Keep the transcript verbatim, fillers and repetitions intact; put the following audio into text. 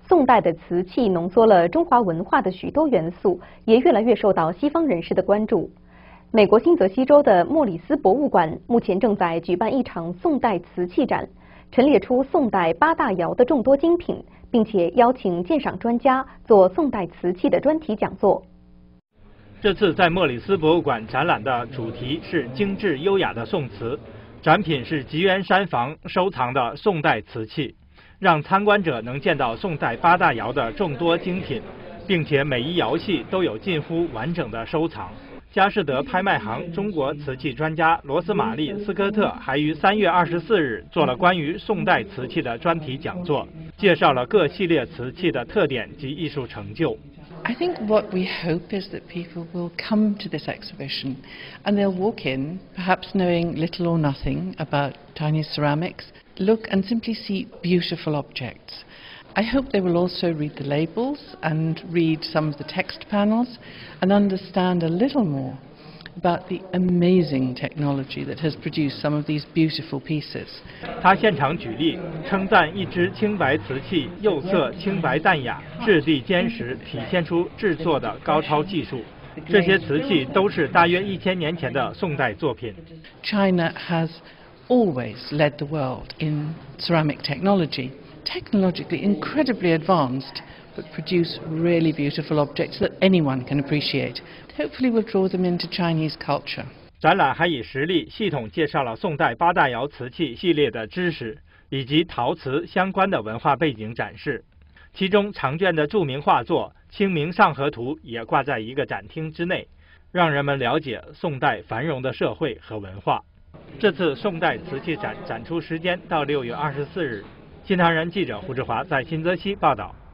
宋代的瓷器浓缩了中华文化的许多元素，也越来越受到西方人士的关注。美国新泽西州的莫里斯博物馆目前正在举办一场宋代瓷器展，陈列出宋代八大窑的众多精品，并且邀请鉴赏专家做宋代瓷器的专题讲座。 这次在莫里斯博物馆展览的主题是精致优雅的宋瓷，展品是吉源山房收藏的宋代瓷器，让参观者能见到宋代八大窑的众多精品，并且每一窑系都有近乎完整的收藏。佳士得拍卖行中国瓷器专家罗斯玛丽·斯科特还于三月二十四日做了关于宋代瓷器的专题讲座，介绍了各系列瓷器的特点及艺术成就。 I think what we hope is that people will come to this exhibition and they'll walk in, perhaps knowing little or nothing about Chinese ceramics, look and simply see beautiful objects. I hope they will also read the labels and read some of the text panels and understand a little more about the amazing technology that has produced some of these beautiful pieces. 他现场举例，称赞一只青白瓷器釉色清白淡雅，质地坚实，体现出制作的高超技术。这些瓷器都是大约一千年前的宋代作品。 China has always led the world in ceramic technology, technologically incredibly advanced, but produce really beautiful objects that anyone can appreciate. Hopefully we'll draw them into Chinese culture. 展览还以实例系统介绍了宋代八大窑瓷器系列的知识，以及陶瓷相关的文化背景展示。其中常见的著名画作《清明上河图》也挂在一个展厅之内，让人们了解宋代繁荣的社会和文化。这次宋代瓷器展展出时间到六月二十四日。新唐人记者胡志华在新泽西报道。